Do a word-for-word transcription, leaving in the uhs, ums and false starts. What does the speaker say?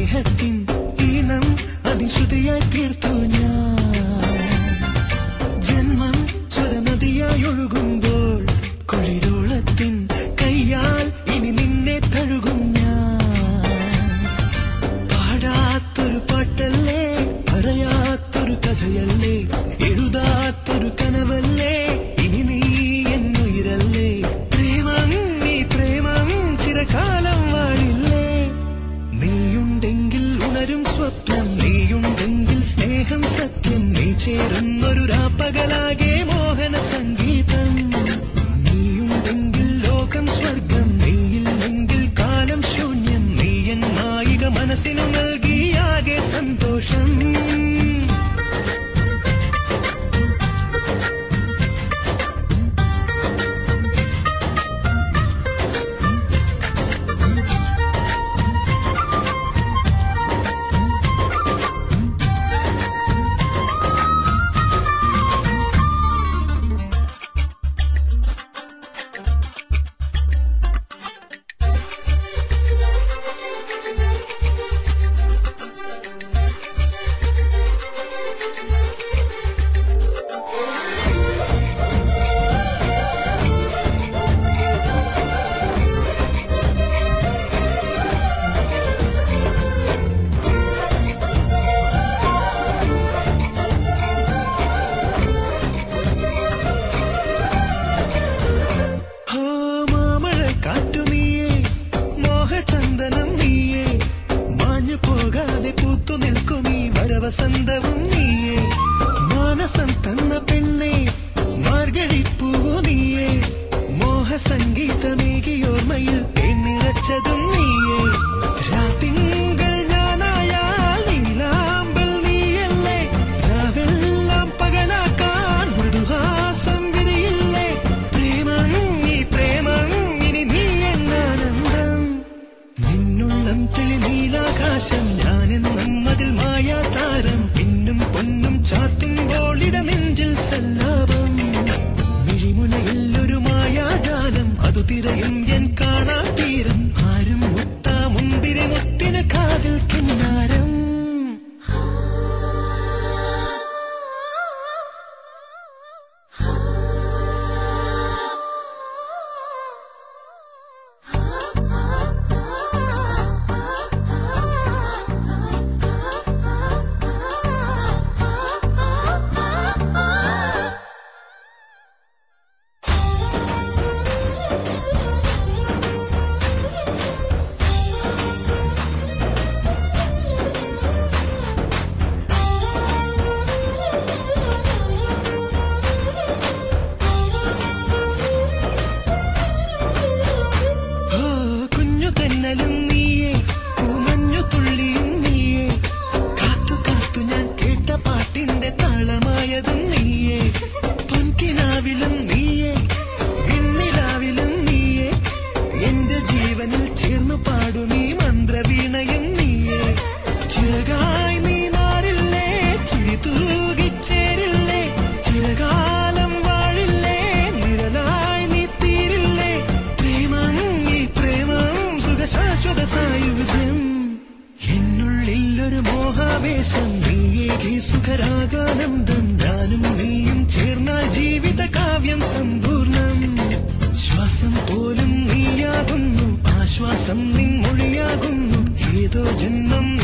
സ്നേഹത്തിൻ ഈണം അതിൻ ശ്രുതിയായി തീർത്തു ഞാൻ. ജന്മം സ്വരനദിയായി ഒഴുകുമ്പോൾ കുളിരോളത്തിൻ കയ്യാൽ ഇനി നിന്നെ തഴുകും ഞാൻ. പാടാത്തൊരു പാട്ടല്ലേ, പറയാത്തൊരു കഥയല്ലേ, എഴുതാത്തൊരു കനവല്ലേ, ഇനി നീ എന്നുയിരല്ലേ. പ്രേമം നീ പ്രേമം ചിരകാലം വാഴില്ലേ. നീയുണ്ടെങ്കിൽ ഉണരും സ്വപ്നം, നീയുണ്ടെങ്കിൽ സ്നേഹം സത്യം, നീ ചേരുന്നൊരു രാപ്പകലാകെ മോഹന സംഗീതം. നീയുണ്ടെങ്കിൽ ലോകം സ്വർഗം, നീയില്ലെങ്കിൽ കാലം ശൂന്യം, നീ എൻ നായിക മനസ്സിനു നൽകിയാകെ സന്തോഷം. വസന്തവും നീയേ, മാനസം തന്ന പെണ്ണേ, മാർഗഴിപ്പൂവോ നീയേ, മോഹസംഗീതമേകിയോർമ്മയിൽ തേന്നിറച്ചതും നീയേ. രാത്തിങ്കൾ ഞാനായാൽ നീലാമ്പൽ നീയല്ലേ, രാവെല്ലാം പകലാക്കാൻ മൃദുഹാസം വിരിയില്ലേ. പ്രേമം നീ പ്രേമം, ഇനി നീ എന്നാനന്ദം. നിന്നുള്ളം തെളി നീലാകാശം, ഞാനെന്നും അതിൽ മായാതാരം. പിന്നും പൊന്നും ചാത്തുമ്പോൾ ഇട നെഞ്ചിൽ സല്ലാപം. മിഴിമുനയിൽ ഒരു മായാജാലം, അതു തിരയും എൻ കാണാ തീരം. ആരും മുത്താ മുന്തിരി മുത്തിന് കാതിൽ കിന്നാരം. എന്നുള്ളിലൊരു മോഹാവേശം, നീയേകി സുഖരാഗാനന്ദം. ഞാനും നീയും ചേർന്നാൽ ജീവിത കാവ്യം സമ്പൂർണം. ശ്വാസം പോലും നീയാകുന്നു, ആശ്വാസം നിൻ മൊഴിയാകുന്നു. ഏതോ ജന്മം